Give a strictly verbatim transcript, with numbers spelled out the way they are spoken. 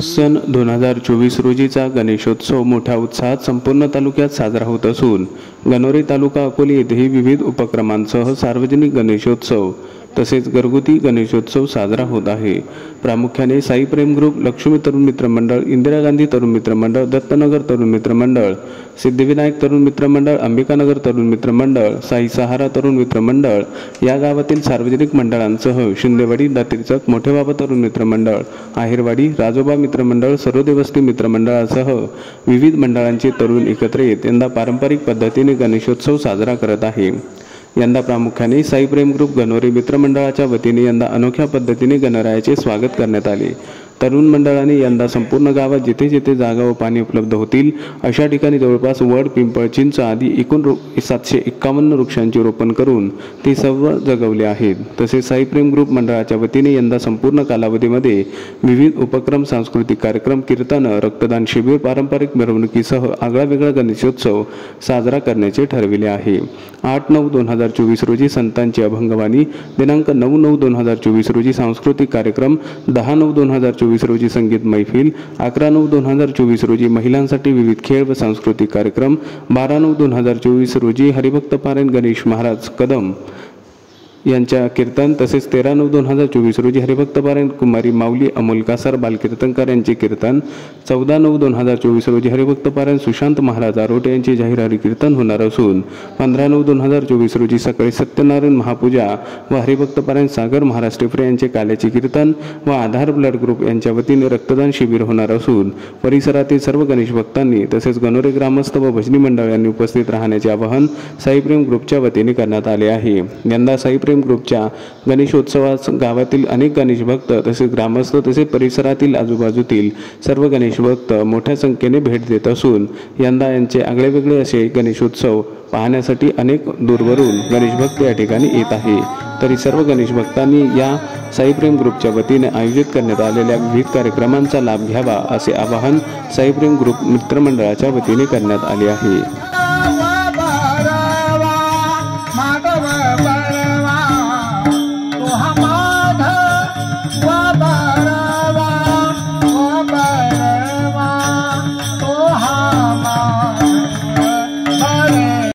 सन दोन हजार चोवीस रोजीचा गणेशोत्सव मोठ्या उत्साहात संपूर्ण तालुक्यात साजरा होत असून गणोरे तालुका अकोले येथेही विविध उपक्रमांसह सार्वजनिक गणेशोत्सव तसेच घरगुती गणेशोत्सव साजरा होत आहे। प्रामुख्याने साई प्रेम ग्रुप, लक्ष्मी तरुण मित्र मंडळ, इंदिरा गांधी तरुण मित्र मंडळ, दत्तनगर तरुण मित्र मंडळ, सिद्धिविनायक तरुण मित्र मंडळ, अंबिकानगर तरुण मित्र मंडळ, साई सहारा तरुण मित्र मंडळ या गावातील सार्वजनिक मंडळांसह शिंदेवाडी, दातीरचक, मोठेबाबा तरुण मित्र मंडळ, आहेरवाडी, राजोबा मित्र मंडळ, सरोदेवस्ती मित्र मंडळासह विविध मंडळांचे तरुण एकत्र येत यंदा पारंपरिक पद्धतीने गणेशोत्सव साजरा करत आहे। यंदा प्रामुख्याने साई प्रेम ग्रुप गणोरे मित्र मंडळाच्या वतीने यंदा अनोख्या पद्धतीने गणरायाचे स्वागत करण्यात आले। तरुण मंडळाने यंदा संपूर्ण गावात जिथे जिथे जागा व पाणी उपलब्ध होतील अशा ठिकाणी जवळपास वड, पिंपळ, चिंच आदी एकूण सातशे एक्कावन्न वृक्षांचे रोपण करून ते सर्व जगवले आहेत। तसेच साई प्रेम ग्रुप मंडळाच्या वतीने यंदा संपूर्ण कालावधीमध्ये विविध उपक्रम, सांस्कृतिक कार्यक्रम, कीर्तन, रक्तदान शिबिर, पारंपरिक मिरवणुकीसह आगळा वेगळा गणेशोत्सव साजरा करण्याचे ठरविले आहे। आठ नऊ दोन हजार चोवीस रोजी संतांची अभंगवाणी, दिनांक नऊ नऊ दोन हजार चोवीस रोजी सांस्कृतिक कार्यक्रम, दहा नऊ दोन हजार चोवीस रोजी संगीत मैफिल, अकरा नऊ दोन हजार चोवीस रोजी महिलांसाठी विविध खेळ व सांस्कृतिक कार्यक्रम, बारा नऊ दोन हजार चोवीस रोजी हरिभक्त पारायण गणेश महाराज कदम यांच्या कीर्तन, तसेच तेरा नऊ दोन हजार चोवीस रोजी हरिभक्त पारायण कुमारी माऊली अमोल कासार बालकीर्तनकार यांचे कीर्तन, चौदा नऊ दोन हजार चोवीस रोजी हरिभक्त पारायण सुशांत महाराज आरोटे यांचे जाहीर हरिकीर्तन होणार असून पंधरा नऊ दोन हजार चोवीस रोजी सकाळी सत्यनारायण महापूजा व हरिभक्त पारायण सागर महाराज टिपरे यांचे काल्याचे कीर्तन व आधार ब्लड ग्रुप यांच्या वतीने रक्तदान शिबिर होणार असून परिसरातील सर्व गणेश भक्तांनी तसेच गणोरे ग्रामस्थ व भजनी मंडळ यांनी उपस्थित राहण्याचे आवाहन साई प्रेम ग्रुपच्या वतीने करण्यात आले आहे। यंदा साई प्रेम ग्रुपच्या गणेशोत्सवात गावातील अनेक गणेश भक्त तसेच ग्रामस्थ तसेच परिसरातील आजूबाजूतील सर्व गणेश भक्त मोठ्या संख्येने भेट देत असून यंदा यांचे आगळेवेगळे असे गणेशोत्सव पाहण्यासाठी अनेक दूरवरून गणेश भक्त या ठिकाणी येत आहे। तरी सर्व गणेश भक्तांनी या साई प्रेम ग्रुपच्या वतीने आयोजित करण्यात आलेल्या विविध कार्यक्रमांचा लाभ घ्यावा असे आवाहन साई प्रेम ग्रुप मित्रमंडळाच्या वतीने करण्यात आले आहे।